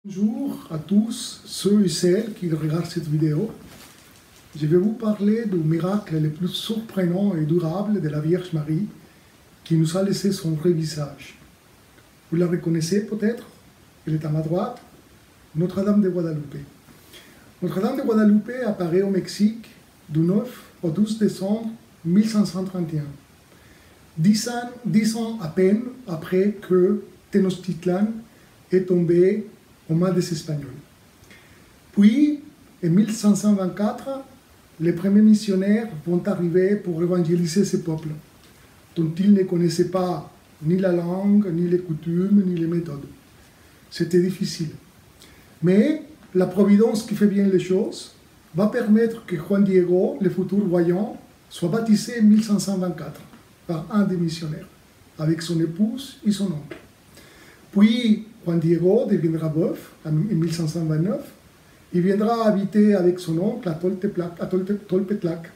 Bonjour à tous ceux et celles qui regardent cette vidéo. Je vais vous parler du miracle le plus surprenant et durable de la Vierge Marie qui nous a laissé son vrai visage. Vous la reconnaissez peut-être? Elle est à ma droite, Notre-Dame de Guadalupe. Notre-Dame de Guadalupe apparaît au Mexique du 9 au 12 décembre 1531. 10 ans à peine après que Tenochtitlan est tombé aux mains des Espagnols. Puis, en 1524, les premiers missionnaires vont arriver pour évangéliser ce peuple, dont ils ne connaissaient pas ni la langue, ni les coutumes, ni les méthodes. C'était difficile. Mais la providence qui fait bien les choses va permettre que Juan Diego, le futur voyant, soit baptisé en 1524 par un des missionnaires, avec son épouse et son oncle. Puis, Juan Diego deviendra veuf en 1529. Il viendra habiter avec son oncle à Tolpetlac,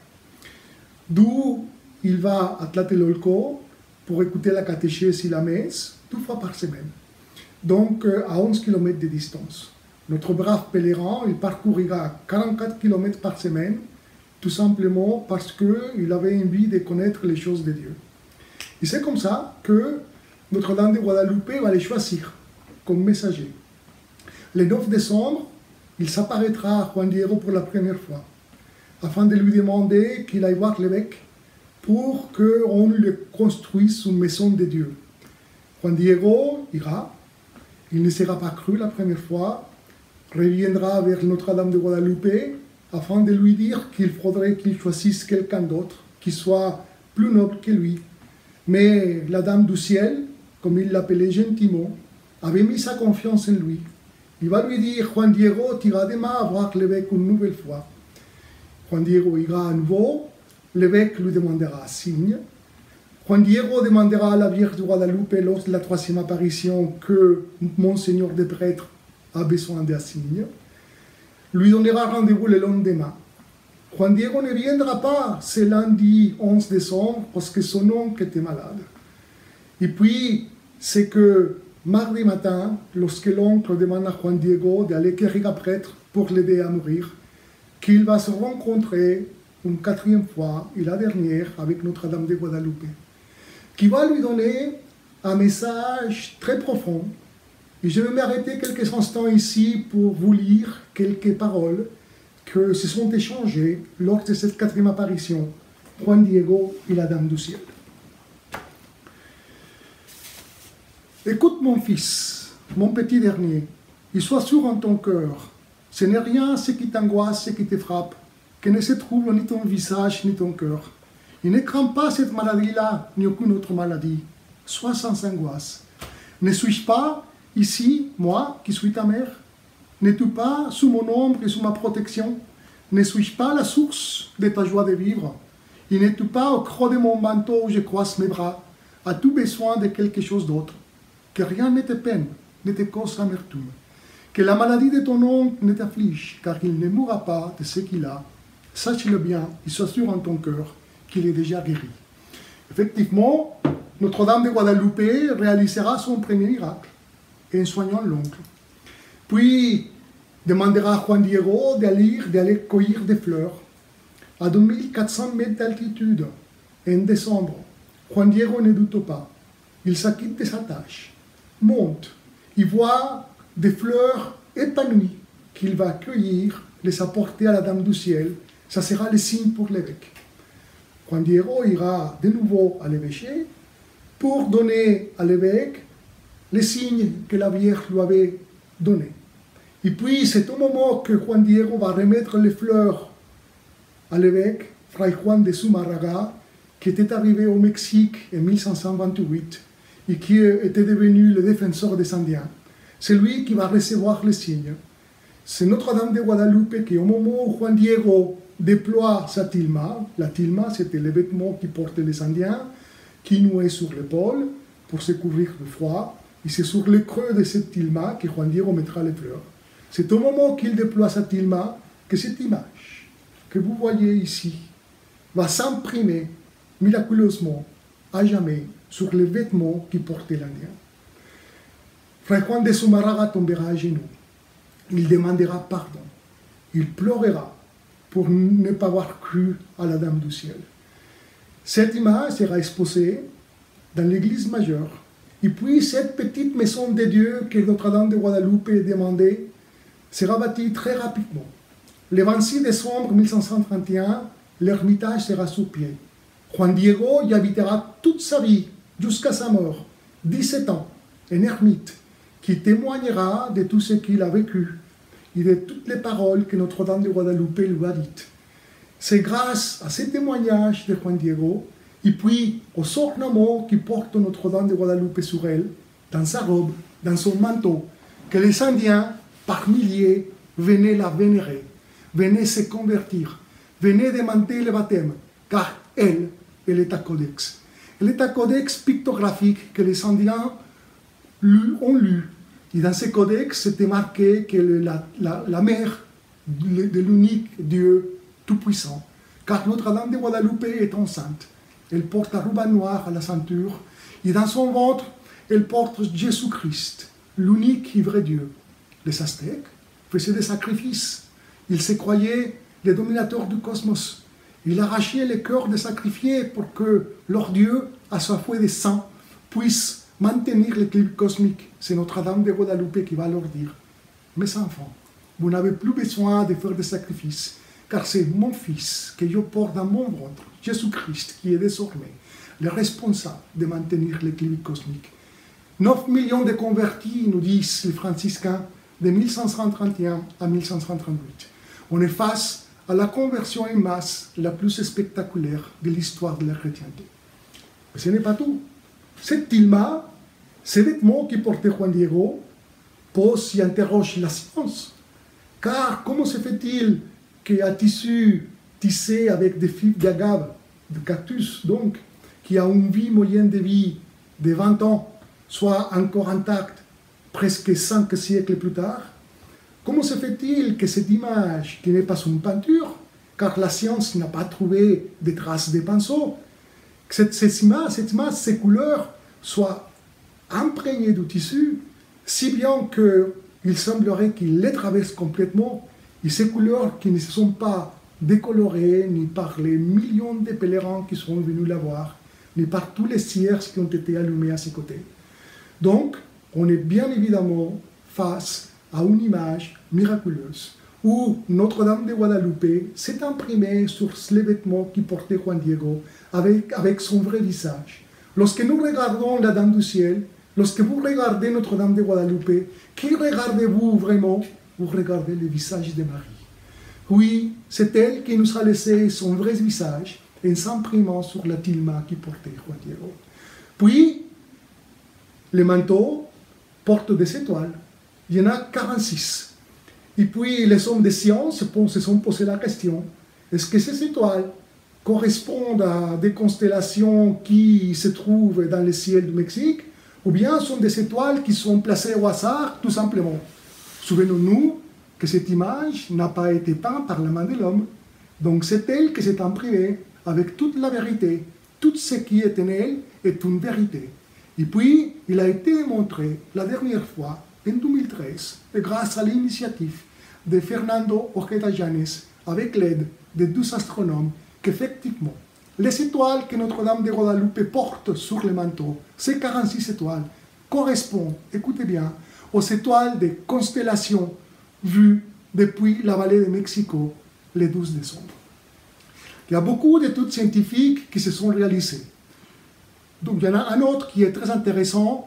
d'où il va à Tlatelolco pour écouter la catéchèse et la messe 2 fois par semaine, donc à 11 km de distance. Notre brave pèlerin, il parcourira 44 km par semaine, tout simplement parce qu'il avait envie de connaître les choses de Dieu. Et c'est comme ça que Notre-Dame de Guadalupe va les choisir comme messager. Le 9 décembre, il s'apparaîtra à Juan Diego pour la première fois, afin de lui demander qu'il aille voir l'évêque pour qu'on lui construise une maison de Dieu. Juan Diego ira, il ne sera pas cru la première fois, reviendra vers Notre-Dame de Guadalupe afin de lui dire qu'il faudrait qu'il choisisse quelqu'un d'autre qui soit plus noble que lui. Mais la Dame du Ciel, comme il l'appelait gentiment, avait mis sa confiance en lui. Il va lui dire, Juan Diego, tu iras demain voir l'évêque une nouvelle fois. Juan Diego ira à nouveau, l'évêque lui demandera un signe. Juan Diego demandera à la Vierge de Guadalupe lors de la 3e apparition que Monseigneur des prêtres a besoin d'un signe. Lui donnera rendez-vous le lendemain. Juan Diego ne viendra pas ce lundi 11 décembre parce que son oncle était malade. Et puis, c'est que mardi matin, lorsque l'oncle demande à Juan Diego d'aller quérir un prêtre pour l'aider à mourir, qu'il va se rencontrer une 4e fois, et la dernière, avec Notre-Dame de Guadalupe, qui va lui donner un message très profond. Et je vais m'arrêter quelques instants ici pour vous lire quelques paroles que se sont échangées lors de cette 4e apparition, Juan Diego et la Dame du Ciel. Écoute mon fils, mon petit dernier, et sois sûr en ton cœur. Ce n'est rien ce qui t'angoisse, ce qui te frappe, que ne se trouble ni ton visage ni ton cœur. Et ne crains pas cette maladie-là, ni aucune autre maladie. Sois sans angoisse. Ne suis-je pas ici, moi, qui suis ta mère? N'es-tu pas sous mon ombre et sous ma protection? Ne suis-je pas la source de ta joie de vivre? Et n'es-tu pas au creux de mon manteau où je croise mes bras? As-tu besoin de quelque chose d'autre? Que rien ne te peine, ne te cause amertume. Que la maladie de ton oncle ne t'afflige, car il ne mourra pas de ce qu'il a. Sache-le bien et sois sûr en ton cœur qu'il est déjà guéri. Effectivement, Notre-Dame de Guadalupe réalisera son premier miracle en soignant l'oncle. Puis, demandera à Juan Diego d'aller cueillir des fleurs. À 2400 mètres d'altitude, en décembre, Juan Diego ne doute pas. Il s'acquitte de sa tâche, monte, il voit des fleurs épanouies qu'il va cueillir, les apporter à la Dame du Ciel. Ça sera le signe pour l'évêque. Juan Diego ira de nouveau à l'évêché pour donner à l'évêque les signes que la Vierge lui avait donnés. Et puis, c'est au moment que Juan Diego va remettre les fleurs à l'évêque, Fray Juan de Zumarraga, qui était arrivé au Mexique en 1528 et qui était devenu le défenseur des Indiens. C'est lui qui va recevoir les signes. C'est Notre-Dame de Guadalupe qui, au moment où Juan Diego déploie sa tilma, la tilma c'était le vêtement qui portaient les Indiens, qui nouait sur l'épaule pour se couvrir du froid, et c'est sur le creux de cette tilma que Juan Diego mettra les fleurs. C'est au moment qu'il déploie sa tilma que cette image que vous voyez ici va s'imprimer miraculeusement à jamais sur les vêtements qui portait l'Indien. Fray Juan de Zumarraga tombera à genoux. il demandera pardon. Il pleurera pour ne pas avoir cru à la Dame du Ciel. Cette image sera exposée dans l'église majeure. Et puis, cette petite maison de Dieu que Notre-Dame de Guadalupe demandait sera bâtie très rapidement. Le 26 décembre 1531, l'ermitage sera sur pied. Juan Diego y habitera toute sa vie, jusqu'à sa mort, 17 ans, un ermite, qui témoignera de tout ce qu'il a vécu et de toutes les paroles que Notre-Dame de Guadalupe lui a dites. C'est grâce à ces témoignages de Juan Diego, et puis aux ornements qui portent Notre-Dame de Guadalupe sur elle, dans sa robe, dans son manteau, que les Indiens, par milliers, venaient la vénérer, venaient se convertir, venaient demander le baptême, car elle est un codex. Elle est un codex pictographique que les Indiens ont lu. Et dans ce codex, c'était marqué que la mère de l'unique Dieu Tout-Puissant, car Notre-Dame de Guadalupe est enceinte. Elle porte un ruban noir à la ceinture, et dans son ventre, elle porte Jésus-Christ, l'unique et vrai Dieu. Les Aztèques faisaient des sacrifices. Ils se croyaient les dominateurs du cosmos. Ils arrachaient les cœurs des sacrifiés pour que leur Dieu, assoiffé de sang, puisse maintenir l'équilibre cosmique. C'est Notre-Dame de Guadalupe qui va leur dire: mes enfants, vous n'avez plus besoin de faire des sacrifices, car c'est mon Fils que je porte dans mon ventre, Jésus-Christ, qui est désormais le responsable de maintenir l'équilibre cosmique. 9 millions de convertis, nous disent les franciscains, de 1531 à 1538. On est face à la conversion en masse la plus spectaculaire de l'histoire de la chrétienté. Mais ce n'est pas tout. Cette tilma, ces vêtements qui portait Juan Diego, posent et interrogent la science. Car comment se fait-il qu'un tissu tissé avec des fibres d'agave, de cactus donc, qui a une vie moyenne de vie de 20 ans, soit encore intact presque 5 siècles plus tard? Comment se fait-il que cette image, qui n'est pas une peinture, car la science n'a pas trouvé de traces de pinceau, que cette image, ces couleurs, soient imprégnées du tissu, si bien qu'il semblerait qu'il les traverse complètement, et ces couleurs qui ne se sont pas décolorées ni par les millions de pèlerins qui sont venus la voir, ni par tous les cierges qui ont été allumés à ses côtés. Donc, on est bien évidemment face à une image miraculeuse où Notre-Dame de Guadalupe s'est imprimée sur les vêtements qui portait Juan Diego avec son vrai visage. Lorsque nous regardons la Dame du Ciel, lorsque vous regardez Notre-Dame de Guadalupe, qui regardez-vous vraiment? Vous regardez le visage de Marie. Oui, c'est elle qui nous a laissé son vrai visage en s'imprimant sur la tilma qui portait Juan Diego. Puis, les manteaux portent des étoiles. Il y en a 46. Et puis, les hommes de science se sont posé la question: est-ce que ces étoiles correspondent à des constellations qui se trouvent dans le ciel du Mexique, ou bien sont des étoiles qui sont placées au hasard, tout simplement? Souvenons-nous que cette image n'a pas été peinte par la main de l'homme. Donc, c'est elle qui s'est imprimée avec toute la vérité. Tout ce qui est en elle est une vérité. Et puis, il a été démontré la dernière fois, en 2013, et grâce à l'initiative de Fernando Ojeda Llanes, avec l'aide de 2 astronomes, qu'effectivement, les étoiles que Notre-Dame de Guadalupe porte sur le manteau, ces 46 étoiles, correspondent, écoutez bien, aux étoiles des constellations vues depuis la vallée de Mexico le 12 décembre. Il y a beaucoup d'études scientifiques qui se sont réalisées. Donc il y en a un autre qui est très intéressant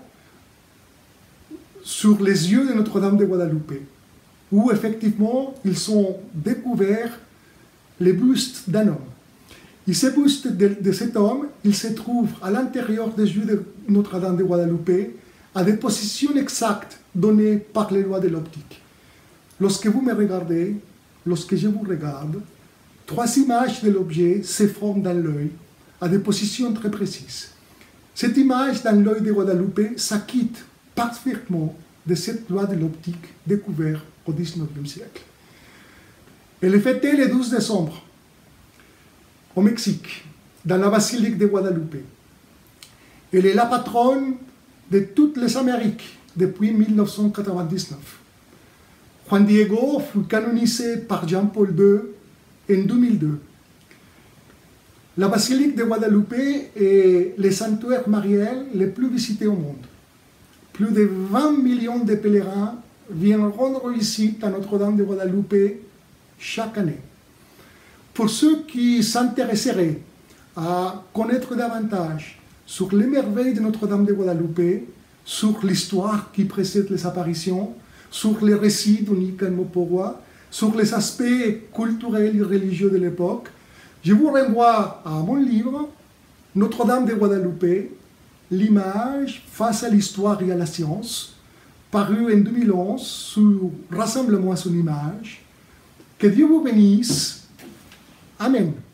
sur les yeux de Notre-Dame de Guadalupe, où effectivement ils ont découvert les bustes d'un homme. Et ces bustes de cet homme, il se trouve à l'intérieur des yeux de Notre-Dame de Guadalupe, à des positions exactes données par les lois de l'optique. Lorsque vous me regardez, lorsque je vous regarde, 3 images de l'objet se forment dans l'œil à des positions très précises. Cette image dans l'œil de Guadalupe s'acquitte parfaitement de cette loi de l'optique découverte au XIXe siècle. Elle est fêtée le 12 décembre au Mexique, dans la basilique de Guadalupe. Elle est la patronne de toutes les Amériques depuis 1999. Juan Diego fut canonisé par Jean-Paul II en 2002. La basilique de Guadalupe est le sanctuaire marial le plus visité au monde. Plus de 20 millions de pèlerins viennent rendre visite à Notre-Dame de Guadalupe chaque année. Pour ceux qui s'intéresseraient à connaître davantage sur les merveilles de Notre-Dame de Guadalupe, sur l'histoire qui précède les apparitions, sur les récits d'Onica Mopogua, sur les aspects culturels et religieux de l'époque, je vous renvoie à mon livre Notre-Dame de Guadalupe, l'image face à l'histoire et à la science, paru en 2011 sur Rassemblement à son image. Que Dieu vous bénisse. Amen.